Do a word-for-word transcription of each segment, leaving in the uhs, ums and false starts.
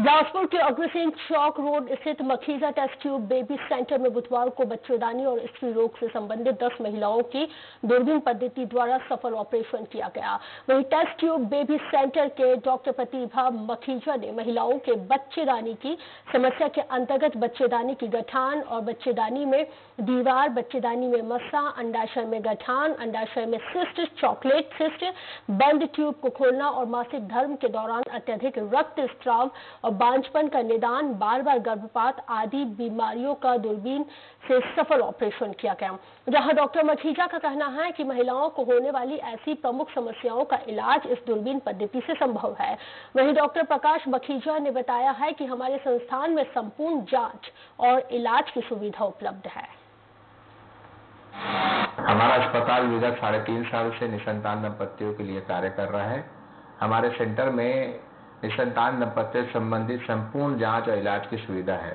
बिलासपुर के अग्रसेन चौक रोड स्थित Makhija test tube baby centre में बुधवार को बच्चेदानी और स्त्री रोग से संबंधित दस महिलाओं की दूरबीन पद्धति द्वारा सफल ऑपरेशन किया गया। वहीं टेस्ट ट्यूब बेबी सेंटर के डॉक्टर प्रतिभा मखीजा ने महिलाओं के बच्चेदानी की समस्या के अंतर्गत बच्चेदानी की गठान और बच्चेदानी में दीवार, बच्चेदानी में मस्सा, अंडाशय में गठान, अंडाशय में सिस्ट, चॉकलेट सिस्ट, बंद ट्यूब को खोलना और मासिक धर्म के दौरान अत्यधिक रक्तस्राव और बांझपन का निदान, बार बार गर्भपात आदि बीमारियों का दूरबीन से सफल ऑपरेशन किया गया। जहां डॉक्टर मखीजा का कहना है कि महिलाओं को होने वाली ऐसी प्रमुख समस्याओं का इलाज इस दूरबीन पद्धति से संभव है। वहीं डॉक्टर प्रकाश मखीजा ने बताया है कि हमारे संस्थान में संपूर्ण जांच और इलाज की सुविधा उपलब्ध है। हमारा अस्पताल विगत साढ़े तीन साल से निसंतान दंपतियों के लिए कार्य कर रहा है। हमारे सेंटर में निसंतान दंपत्ति से संबंधित संपूर्ण जांच और इलाज की सुविधा है।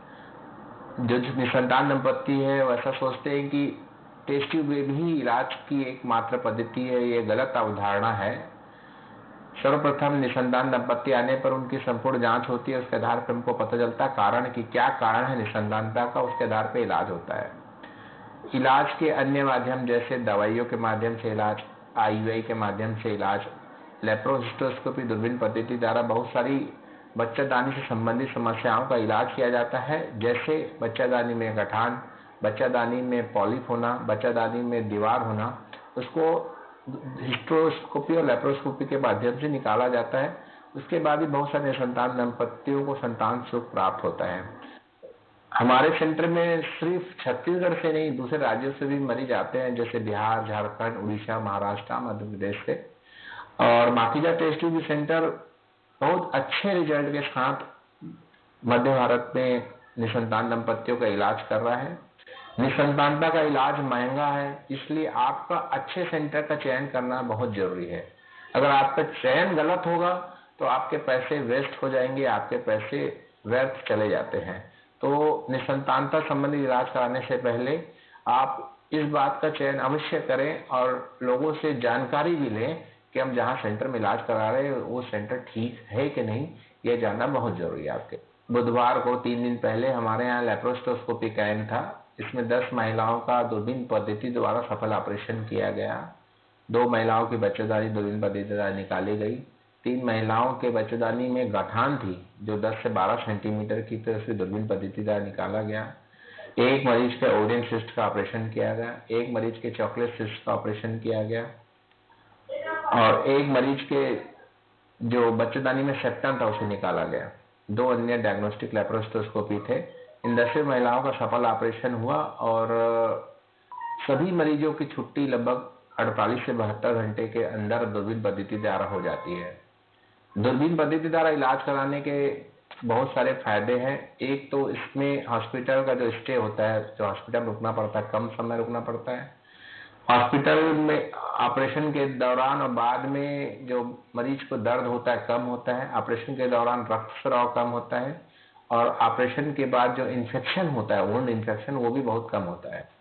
जो निसंतान दंपत्ति है वो ऐसा सोचते हैं कि टेस्ट ट्यूब ही इलाज की एकमात्र पद्धति है, ये गलत अवधारणा है। सर्वप्रथम निसंतान दंपत्ति आने पर उनकी संपूर्ण जांच होती है, उसके आधार पर हमको पता चलता है कारण कि क्या कारण है निसंतानता का, उसके आधार पर इलाज होता है। इलाज के अन्य माध्यम जैसे दवाइयों के माध्यम से इलाज, आईयूआई के माध्यम से इलाज, लेप्रोहिस्टोस्कोपी दूरबीन पद्धति द्वारा बहुत सारी बच्चेदानी से संबंधित समस्याओं का इलाज किया जाता है, जैसे बच्चेदानी में गठान, बच्चेदानी में पॉलिप होना, बच्चेदानी में दीवार होना, उसको हिस्ट्रोस्कोपी और लेप्रोस्कोपी के माध्यम से निकाला जाता है। उसके बाद भी बहुत सारे निसंतान दंपतियों को संतान सुख प्राप्त होता है। हमारे सेंटर में सिर्फ छत्तीसगढ़ से नहीं, दूसरे राज्यों से भी मरीज आते हैं, जैसे बिहार, झारखंड, उड़ीसा, महाराष्ट्र, मध्य प्रदेश से। और मखीजा टेस्ट ट्यूब सेंटर बहुत अच्छे रिजल्ट के साथ मध्य भारत में निसंतान दंपतियों का इलाज कर रहा है। निसंतानता का इलाज महंगा है, इसलिए आपका अच्छे सेंटर का चयन करना बहुत जरूरी है। अगर आपका चयन गलत होगा तो आपके पैसे वेस्ट हो जाएंगे, आपके पैसे व्यर्थ चले जाते हैं। तो निसंतानता संबंधी इलाज कराने से पहले आप इस बात का चयन अवश्य करें और लोगों से जानकारी भी लें कि हम जहां सेंटर में इलाज करा रहे हैं वो सेंटर ठीक है कि नहीं, यह जानना बहुत जरूरी है आपके। बुधवार को तीन दिन पहले हमारे यहाँ लेप्रोस्कोपी कैंप था। इसमें दस महिलाओं का दूरबीन पद्धति द्वारा सफल ऑपरेशन किया गया। दो महिलाओं की बच्चेदानी दूरबीन पद्धति द्वारा निकाली गई। तीन महिलाओं के बच्चेदानी में गठान थी जो दस से बारह सेंटीमीटर की, तो उसे दूरबीन पद्धति द्वारा निकाला गया। एक मरीज के ओरियन सिस्ट का ऑपरेशन किया गया, एक मरीज के चॉकलेट सिस्ट का ऑपरेशन किया गया और एक मरीज के जो बच्चेदानी में सेप्टम था उसे निकाला गया। दो अन्य डायग्नोस्टिक लेप्रोस्कोपी थे। इन दस महिलाओं का सफल ऑपरेशन हुआ और सभी मरीजों की छुट्टी लगभग अड़तालीस से बहत्तर घंटे के अंदर दूरबीन पद्धति द्वारा हो जाती है। दूरबीन पद्धति द्वारा इलाज कराने के बहुत सारे फायदे हैं। एक तो इसमें हॉस्पिटल का जो स्टे होता है, जो हॉस्पिटल रुकना पड़ता है, कम समय रुकना पड़ता है। हॉस्पिटल में ऑपरेशन के दौरान और बाद में जो मरीज को दर्द होता है कम होता है। ऑपरेशन के दौरान रक्तस्राव कम होता है और ऑपरेशन के बाद जो इन्फेक्शन होता है, वुंड इन्फेक्शन, वो भी बहुत कम होता है।